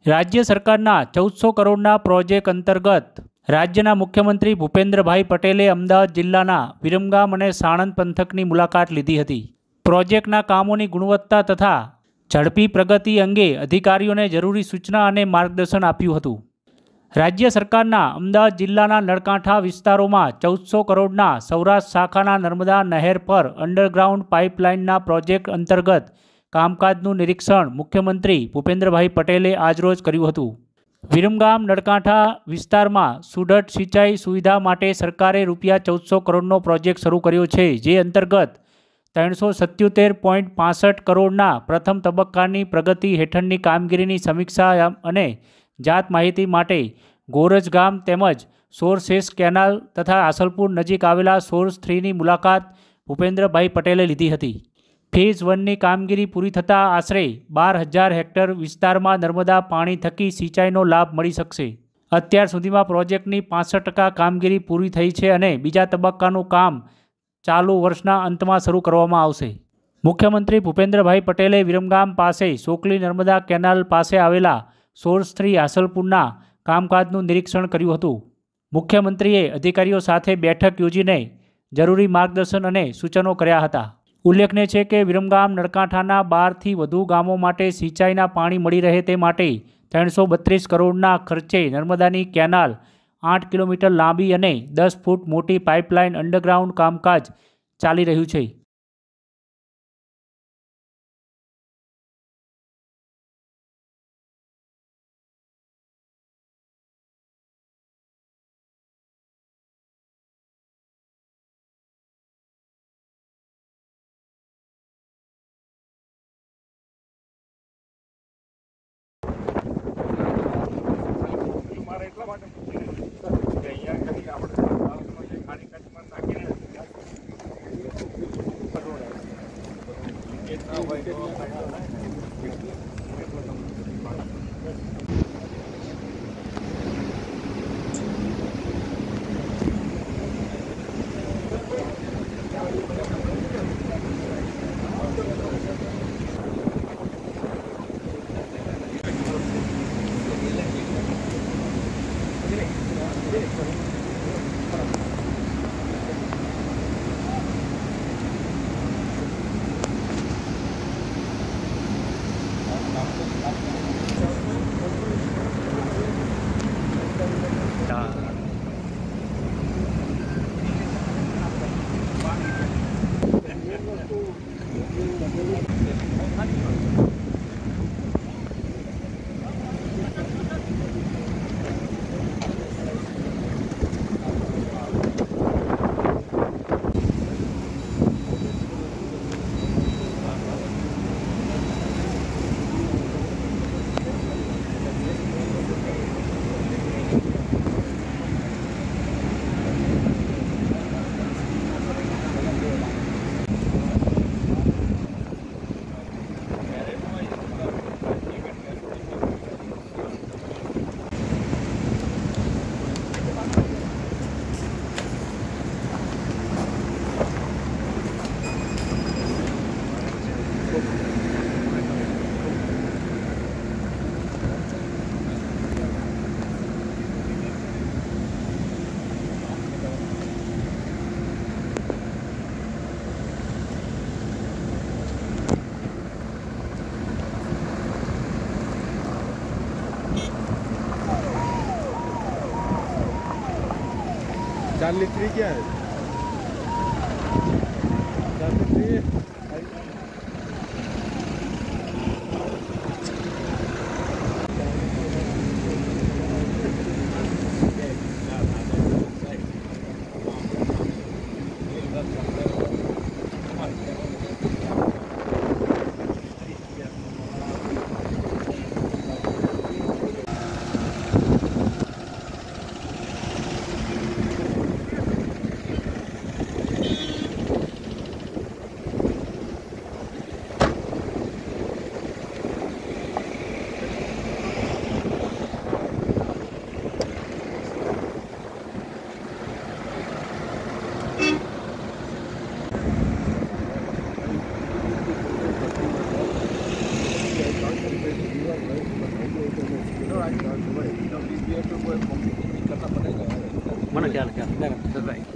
राज्य सरकारना 1400 करोड़ना प्रोजेक्ट अंतर्गत राज्यना मुख्यमंत्री भूपेन्द्रभाई पटेले अमदावाद जिल्लाना विरमगाम अने साणंद पंथकनी मुलाकात लीधी हती। प्रोजेक्टना कामोनी गुणवत्ता तथा झड़पी प्रगति अंगे अधिकारीओने जरूरी सूचना अने मार्गदर्शन आप्युं हतुं। राज्य सरकारना अमदावाद जिल्लाना नळकांठा विस्तारोमां 1400 करोड़ना सौराष्ट्र शाखाना नर्मदा नहेर पर अंडरग्राउंड पाइपलाइनना प्रोजेक्ट अंतर्गत कामकाजनुं निरीक्षण मुख्यमंत्री भूपेन्द्रभाई पटेले आजरोज कर्युं हतुं। विरमगाम नळकांठा विस्तारमां सुदृढ़ सिंचाई सुविधा माटे सरकारे रूपिया 1400 करोड़नो प्रोजेक्ट शरू कर्यो छे, जे अंतर्गत 377.65 करोड़ना प्रथम तबक्कानी प्रगति हेठळनी कामगीरीनी समीक्षा अने जात माहिती माटे गोरज गाम तेमज सोरसेस केनाल तथा आसलपुर नजीक आवेला सोर्स 3 नी मुलाकात भूपेन्द्रभाई पटेले लीधी हती। फेज 1 ની કામગીરી પૂરી થતાં આશરે 12,000 હેક્ટર વિસ્તારમાં નર્મદા પાણી થકી સિંચાઈનો લાભ મળી શકશે। અત્યાર સુધીમાં પ્રોજેક્ટની 65% કામગીરી પૂરી થઈ છે અને બીજા તબક્કાનું કામ ચાલુ વર્ષના અંતમાં શરૂ કરવામાં આવશે। મુખ્યમંત્રી ભૂપેન્દ્રભાઈ પટેલે વિરમગામ પાસે સોકલી નર્મદા કેનાલ પાસે આવેલા સોર્સ 3 આસલપુરના કામકાજનું નિરીક્ષણ કર્યું હતું। મુખ્યમંત્રીએ અધિકારીઓ સાથે બેઠક યોજીને જરૂરી માર્ગદર્શન અને સૂચનો કર્યા હતા। उल्लेखनीय है कि विरमगाम नळकांठाना 12 થી વધુ गामों माटे सिंचाईना पाणी मळी रहे ते माटे 332 करोड़ना खर्चे नर्मदानी केनाल 8 किलोमीटर लांबी अने 10 फूट मोटी पाइपलाइन अंडरग्राउंड कामकाज चाली रह्युं छे। चार्ली 3 क्या है? चार्ली 3 ये तो कोई करना पड़ेगा મને ખ્યાલ ખ્યાલ